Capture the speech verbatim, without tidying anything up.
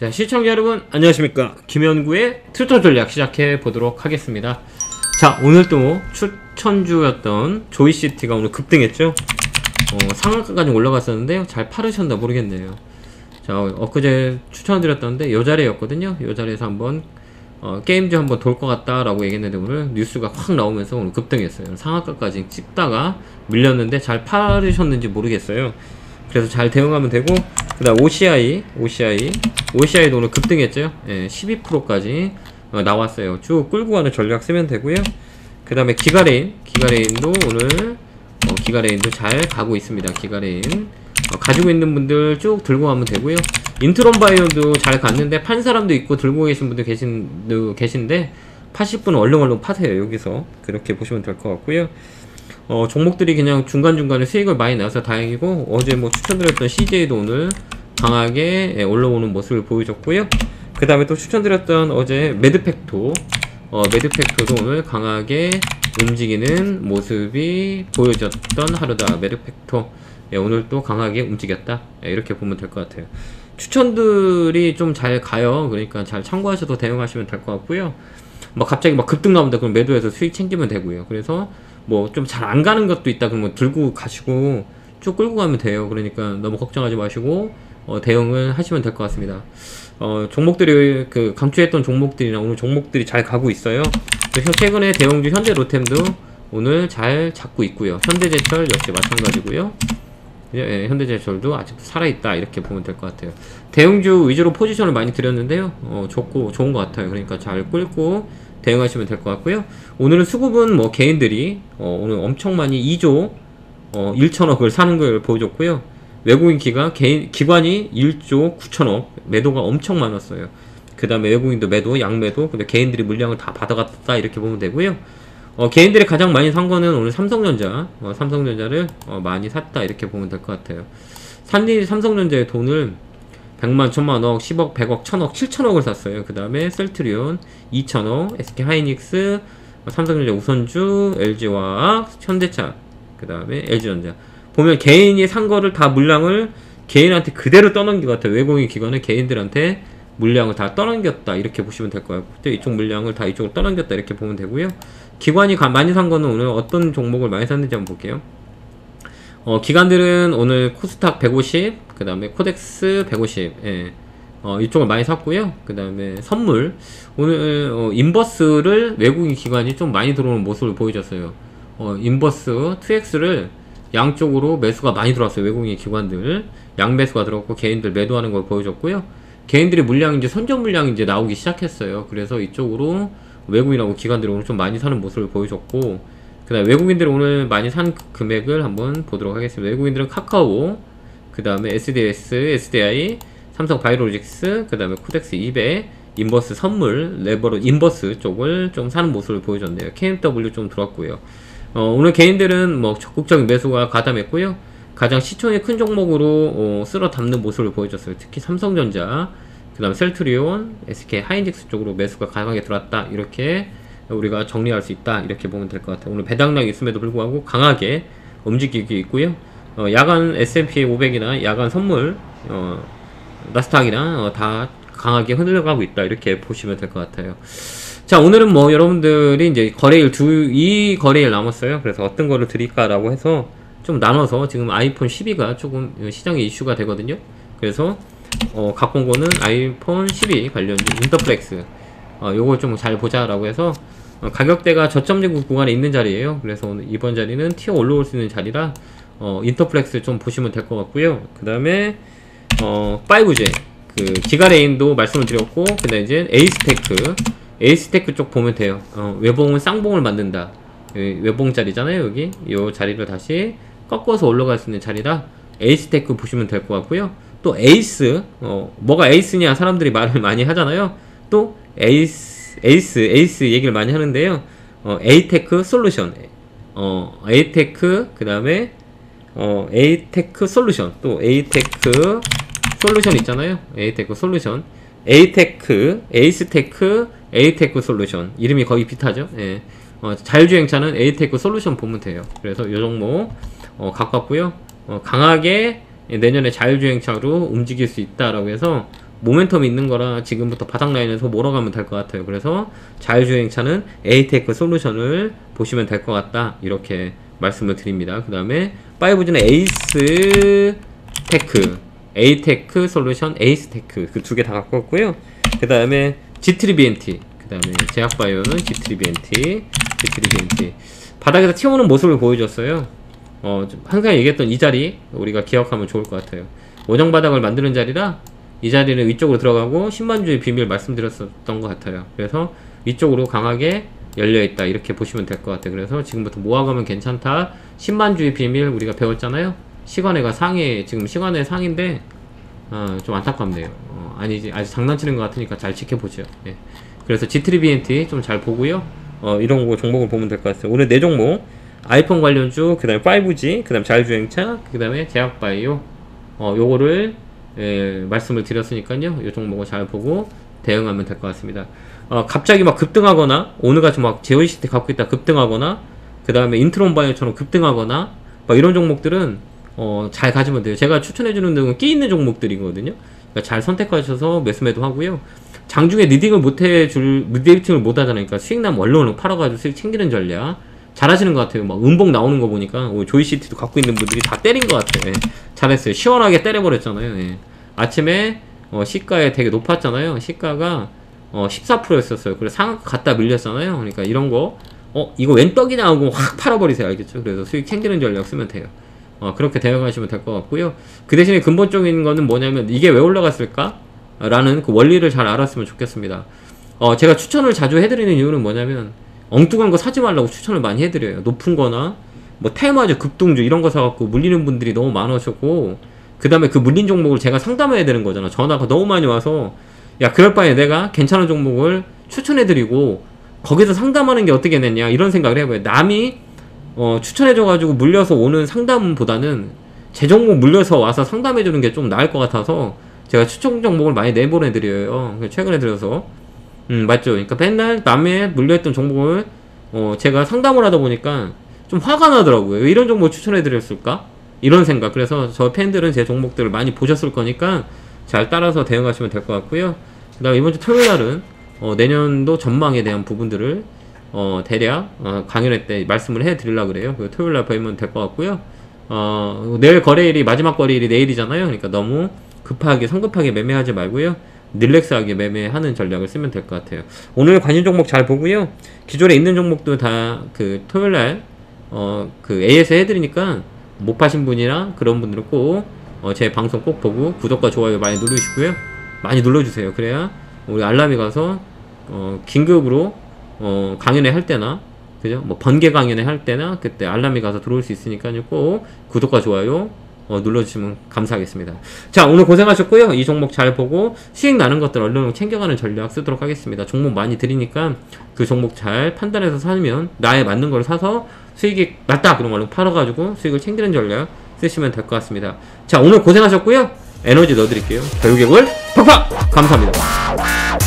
자, 시청자 여러분 안녕하십니까. 김현구의 투자 전략 시작해 보도록 하겠습니다. 자, 오늘 또 추천주였던 조이시티가 오늘 급등했죠. 어, 상한가까지 올라갔었는데요, 잘 팔으셨나 모르겠네요. 자, 엊그제 추천드렸던데 요 자리였거든요. 요 자리에서 한번 어, 게임즈 한번 돌 것 같다 라고 얘기했는데 오늘 뉴스가 확 나오면서 오늘 급등했어요. 상한가까지 찍다가 밀렸는데 잘 팔으셨는지 모르겠어요. 그래서 잘 대응하면 되고, 그 다음 오씨아이 오씨아이 오씨아이도 오늘 급등했죠. 예, 십이 퍼센트까지 어, 나왔어요. 쭉 끌고 가는 전략 쓰면 되고요. 그 다음에 기가레인 기가레인도 오늘 어, 기가레인도 잘 가고 있습니다. 기가레인 어, 가지고 있는 분들 쭉 들고 가면 되고요. 인트론바이오도 잘 갔는데 판 사람도 있고 들고 계신 분들 계신, 계신데 파실 분은 얼른 얼른 파세요. 여기서 그렇게 보시면 될 것 같고요. 어, 종목들이 그냥 중간중간에 수익을 많이 나서 다행이고, 어제 뭐 추천드렸던 씨제이도 오늘 강하게 올라오는 모습을 보여줬고요. 그 다음에 또 추천드렸던 어제 매드팩토 어, 매드팩토도 오늘 강하게 움직이는 모습이 보여줬던 하루다. 매드팩토 예, 오늘 또 강하게 움직였다. 예, 이렇게 보면 될 것 같아요. 추천들이 좀 잘 가요. 그러니까 잘 참고하셔서 대응하시면 될 것 같고요. 막 갑자기 막 급등 나온다 그럼 매도해서 수익 챙기면 되고요. 그래서 뭐 좀 잘 안 가는 것도 있다 그러면 들고 가시고 쭉 끌고 가면 돼요. 그러니까 너무 걱정하지 마시고 어, 대응을 하시면 될 것 같습니다. 어, 종목들이 그 강추했던 종목들이나 오늘 종목들이 잘 가고 있어요. 최근에 대형주 현대로템도 오늘 잘 잡고 있고요. 현대제철 역시 마찬가지고요. 예, 현대제철도 아직도 살아있다 이렇게 보면 될 것 같아요. 대형주 위주로 포지션을 많이 드렸는데요, 어, 좋고 좋은 것 같아요. 그러니까 잘 끌고 대응하시면 될 것 같고요. 오늘은 수급은 뭐 개인들이 어, 오늘 엄청 많이 이조 어, 일천억을 사는 걸 보여줬고요. 외국인 기관 개인 기관이 일조 구천억 매도가 엄청 많았어요. 그 다음에 외국인도 매도, 양매도, 근데 개인들이 물량을 다 받아갔다 이렇게 보면 되고요. 어, 개인들이 가장 많이 산 거는 오늘 삼성전자, 어, 삼성전자를 어, 많이 샀다 이렇게 보면 될 것 같아요. 산디 삼성전자의 돈을 백만, 천만억, 십억, 백억, 천억, 칠천억을 샀어요. 그 다음에 셀트리온 이천억, 에스케이하이닉스, 삼성전자 우선주, 엘지화학, 현대차, 그 다음에 엘지전자. 보면 개인이 산 거를 다 물량을 개인한테 그대로 떠넘긴 것 같아요. 외국인 기관은 개인들한테 물량을 다 떠넘겼다 이렇게 보시면 될 것 같고요. 이쪽 물량을 다 이쪽으로 떠넘겼다 이렇게 보면 되고요. 기관이 가, 많이 산 거는 오늘 어떤 종목을 많이 샀는지 한번 볼게요. 어, 기관들은 오늘 코스닥 백오십, 그 다음에 코덱스 백오십, 예. 어, 이쪽을 많이 샀고요. 그 다음에 선물, 오늘 어, 인버스를 외국인 기관이 좀 많이 들어오는 모습을 보여줬어요. 어, 인버스 투엑스를 양쪽으로 매수가 많이 들어왔어요. 외국인 기관들 양매수가 들어왔고 개인들 매도하는 걸 보여줬고요. 개인들이 물량인지 선전 물량인지 나오기 시작했어요. 그래서 이쪽으로 외국인하고 기관들이 오늘 좀 많이 사는 모습을 보여줬고, 그 다음에 외국인들이 오늘 많이 산 금액을 한번 보도록 하겠습니다. 외국인들은 카카오, 그 다음에 에스디에스, 에스디아이, 삼성바이오로직스, 그 다음에 코덱스 이백, 인버스 선물, 레버로 인버스 쪽을 좀 사는 모습을 보여줬네요. 케이엠더블유 좀 들어왔고요. 어, 오늘 개인들은 뭐 적극적인 매수가 가담했고요. 가장 시총이 큰 종목으로 어, 쓸어 담는 모습을 보여줬어요. 특히 삼성전자, 그 다음 셀트리온, 에스케이하이닉스 쪽으로 매수가 강하게 들어왔다 이렇게 우리가 정리할 수 있다 이렇게 보면 될 것 같아요. 오늘 배당량이 있음에도 불구하고 강하게 움직이고 있고요. 어, 야간 에스앤피 오백이나 야간 선물, 어, 나스닥이나 어, 다 강하게 흔들려가고 있다 이렇게 보시면 될 것 같아요. 자, 오늘은 뭐 여러분들이 이제 거래일 두, 이 거래일 남았어요. 그래서 어떤 거를 드릴까라고 해서 좀 나눠서 지금 아이폰 십이가 조금 시장에 이슈가 되거든요. 그래서 어, 갖고 온 거는 아이폰 십이 관련주 인터플렉스, 어, 요거 좀 잘 보자라고 해서 어, 가격대가 저점적 구간에 있는 자리예요. 그래서 오늘 이번 자리는 튀어 올라올 수 있는 자리라 어, 인터플렉스 좀 보시면 될 것 같고요. 그 다음에 어, 파이브제 그 기가레인도 말씀을 드렸고, 그 다음에 이제 에이스테크 에이스테크 쪽 보면 돼요. 어, 외봉은 쌍봉을 만든다. 외봉 자리잖아요. 여기 이 자리를 다시 꺾어서 올라갈 수 있는 자리라 에이스테크 보시면 될 것 같고요. 또 에이스, 어, 뭐가 에이스냐 사람들이 말을 많이 하잖아요. 또 에이스, 에이스, 에이스 얘기를 많이 하는데요. 어, 에이테크 솔루션, 어, 에이테크, 그 다음에 어, 에이테크 솔루션, 또 에이테크 솔루션 있잖아요. 에이테크 솔루션, 에이테크, 에이스테크, 에이테크 솔루션 이름이 거의 비슷하죠. 예. 어, 자율주행차는 에이테크 솔루션 보면 돼요. 그래서 이 종목 어, 갖고 왔고요. 어, 강하게 내년에 자율주행차로 움직일 수 있다라고 해서 모멘텀이 있는 거라 지금부터 바닥 라인에서 몰아가면 될 것 같아요. 그래서 자율주행차는 에이테크 솔루션을 보시면 될 것 같다, 이렇게 말씀을 드립니다. 그 다음에 파이브지는 에이스 테크, 에이테크 솔루션, 에이스 테크, 그 두 개 다 갖고 왔고요. 그 다음에 지트리비엔티, 그 다음에 제약바이오는 지트리비엔티, 지트리비엔티. 바닥에서 튀어오는 모습을 보여줬어요. 어, 항상 얘기했던 이 자리 우리가 기억하면 좋을 것 같아요. 오정바닥을 만드는 자리라 이 자리는 위쪽으로 들어가고 십만주의 비밀 말씀드렸었던 것 같아요. 그래서 위쪽으로 강하게 열려있다, 이렇게 보시면 될 것 같아요. 그래서 지금부터 모아가면 괜찮다. 십만주의 비밀 우리가 배웠잖아요. 시간애가 상위, 지금 시간애 상인데 어, 좀 안타깝네요. 어, 아니지, 아직 장난치는 것 같으니까 잘 지켜보죠. 예. 그래서 지트리비엔티 좀 잘 보고요. 어, 이런 거 종목을 보면 될 것 같아요. 오늘 네 종목, 아이폰 관련주, 그 다음에 파이브지, 그 다음에 자율주행차, 그 다음에 제약바이오, 어, 요거를 예, 말씀을 드렸으니까요. 이 종목을 잘 보고 대응하면 될 것 같습니다. 어, 갑자기 막 급등하거나, 오늘같이 막 제오이씨티 갖고 있다 급등하거나, 그 다음에 인트론바이오처럼 급등하거나, 막 이런 종목들은 어, 잘 가지면 돼요. 제가 추천해주는 등은 끼 있는 종목들이거든요. 그러니까 잘 선택하셔서 매수매도 하고요. 장중에 리딩을 못해줄, 리딩을 못하잖아요. 그러니까 수익 나면 얼른 얼른 팔아가지고 수익 챙기는 전략 잘 하시는 것 같아요. 막 음봉 나오는 거 보니까 조이시티도 갖고 있는 분들이 다 때린 것 같아요. 예. 잘했어요. 시원하게 때려버렸잖아요. 예. 아침에 어, 시가에 되게 높았잖아요. 시가가 어, 십사 퍼센트였었어요. 그래서 상한가 갖다 밀렸잖아요. 그러니까 이런 거, 어, 이거 웬 떡이냐 하고 확 팔아버리세요. 알겠죠? 그래서 수익 챙기는 전략 쓰면 돼요. 어, 그렇게 대응하시면 될 것 같고요. 그 대신에 근본적인 거는 뭐냐면, 이게 왜 올라갔을까? 라는 그 원리를 잘 알았으면 좋겠습니다. 어, 제가 추천을 자주 해드리는 이유는 뭐냐면, 엉뚱한 거 사지 말라고 추천을 많이 해드려요. 높은 거나, 뭐, 테마주, 급등주, 이런 거 사갖고 물리는 분들이 너무 많으셨고, 그 다음에 그 물린 종목을 제가 상담해야 되는 거잖아. 전화가 너무 많이 와서, 야, 그럴 바에 내가 괜찮은 종목을 추천해드리고, 거기서 상담하는 게 어떻게 됐냐, 이런 생각을 해봐요. 남이, 어, 추천해줘가지고 물려서 오는 상담보다는 제 종목 물려서 와서 상담해주는 게 좀 나을 것 같아서, 제가 추천 종목을 많이 내보내드려요. 최근에 들어서. 음, 맞죠. 그러니까 맨날 남의 물려있던 종목을, 어, 제가 상담을 하다 보니까 좀 화가 나더라고요. 왜 이런 종목을 추천해드렸을까? 이런 생각. 그래서 저 팬들은 제 종목들을 많이 보셨을 거니까 잘 따라서 대응하시면 될 것 같고요. 그 다음 이번 주 토요일 날은, 어, 내년도 전망에 대한 부분들을, 어, 대략, 어, 강연회 때 말씀을 해 드리려고 그래요. 그 토요일 날 보면 될 것 같고요. 어, 내일 거래일이, 마지막 거래일이 내일이잖아요. 그러니까 너무 급하게, 성급하게 매매하지 말고요. 릴렉스하게 매매하는 전략을 쓰면 될 것 같아요. 오늘 관심 종목 잘 보고요. 기존에 있는 종목도 다 그 토요일 날, 어, 그 에이에스 해드리니까 못 파신 분이랑 그런 분들은 꼭, 어, 제 방송 꼭 보고 구독과 좋아요 많이 누르시고요. 많이 눌러주세요. 그래야 우리 알람이 가서, 어, 긴급으로, 어, 강연회 할 때나, 그죠? 뭐, 번개 강연회 할 때나, 그때 알람이 가서 들어올 수 있으니까요. 꼭 구독과 좋아요, 어, 눌러주시면 감사하겠습니다. 자, 오늘 고생하셨고요. 이 종목 잘 보고 수익 나는 것들 얼른 챙겨가는 전략 쓰도록 하겠습니다. 종목 많이 드리니까 그 종목 잘 판단해서 사면, 나에 맞는 걸 사서 수익이 났다 그런 걸로 팔아가지고 수익을 챙기는 전략 쓰시면 될 것 같습니다. 자, 오늘 고생하셨고요. 에너지 넣어드릴게요. 결국을 팍팍! 감사합니다.